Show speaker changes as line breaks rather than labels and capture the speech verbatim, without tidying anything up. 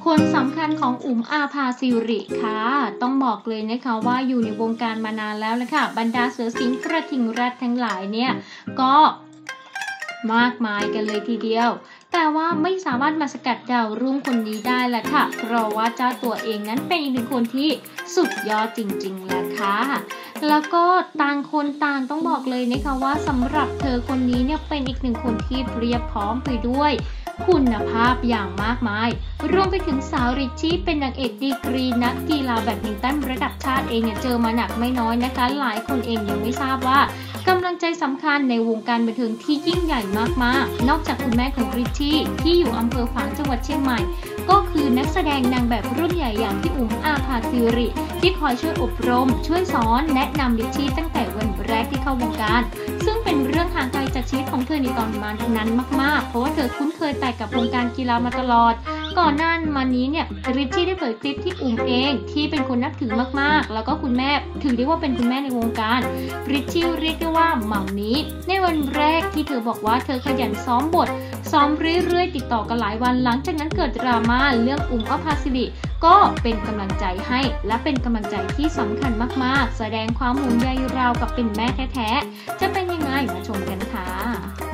คนสำคัญของอุ๋มอาภาสิริค่ะต้องบอกเลยนะคะว่าอยู่ในวงการมานานแล้วละค่ะบรรดาเสือสิงห์กระทิงแรดทั้งหลายเนี่ยก็มากมายกันเลยทีเดียวแต่ว่าไม่สามารถมาสกัดดาวรุ่งคนนี้ได้แหละค่ะเพราะว่าเจ้าตัวเองนั้นเป็นอีกหนึ่งคนที่สุดยอดจริงๆแหละค่ะแล้วก็ต่างคนต่างต้องบอกเลยนะคะว่าสำหรับเธอคนนี้เนี่ยเป็นอีกหนึ่งคนที่เพียบพร้อมไปด้วยคุณภาพอย่างมากมายรวมไปถึงสาวริชชี่เป็นนางเอกดีกรีนักกีฬาแบดมินตันระดับชาติเองเนี่ยเจอมาหนักไม่น้อยนะคะหลายคนเองยังไม่ทราบว่ากำลังใจสำคัญในวงการบันเทิงที่ยิ่งใหญ่มากๆนอกจากคุณแม่ของริชชี่ที่อยู่อำเภอฝางจังหวัดเชียงใหม่ก็คือนักแสดงนางแบบรุ่นใหญ่อย่างพี่อุ๋มอาภาสิริที่คอยช่วยอบรมช่วยสอนแนะนำริชชี่ตั้งแต่วันแรกที่เข้าวงการซึ่งเป็นเรื่องห่างไกลจากชีวิตของเธอในตอนนั้นมากๆเพราะว่าเธอคุ้นเคยแต่กับวงการกีฬามาตลอดก่อนหน้ามานี้เนี่ยริชชี่ได้เผยคลิปที่อุ๋มเองที่เป็นคนนับถือมากๆแล้วก็คุณแม่ถือได้ว่าเป็นคุณแม่ในวงการริชชี่เรียกได้ว่าหม่ำนี้ในวันแรกที่เธอบอกว่าเธอขยันซ้อมบทซ้อมเรื่อยๆติดต่อกันหลายวันหลังจากนั้นเกิดดราม่าเรื่องอุ๋มอาภาสิริก็เป็นกำลังใจให้และเป็นกำลังใจที่สำคัญมากๆแสดงความห่วงใยราวกับเป็นแม่แท้ๆจะเป็นยังไงมาชมกันค่ะ